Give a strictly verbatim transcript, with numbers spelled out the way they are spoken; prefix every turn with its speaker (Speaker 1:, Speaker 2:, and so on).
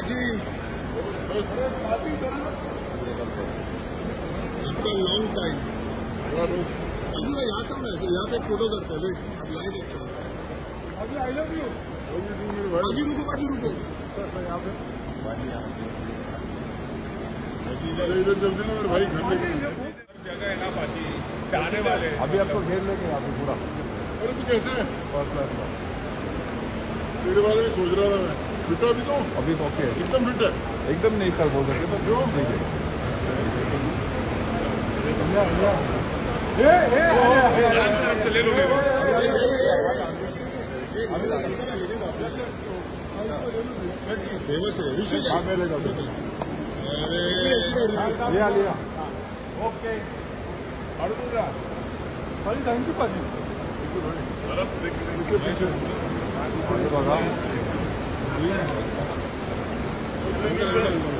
Speaker 1: जी बस आपका long time यहाँ से यहाँ पे फोटो करते हैं। अब लाइव अच्छा अभी आई लव यू बाजी रुको बाजी रुको यहाँ पे इधर जल्दी ना मेरे भाई घर में जगह है ना बाजी चाहने वाले अभी आपको घेर लेंगे यहाँ पे पूरा। अरे तू कैसे है? फर्स्ट क्लास में तेरे बारे में सोच रहा था मैं। फिट अभी तो अभी ओके एकदम फिट है एकदम नहीं सर बोल सकते तो क्यों ले लो फेमस है लिया लिया ओके भाई थैंक यू भाजी पीछे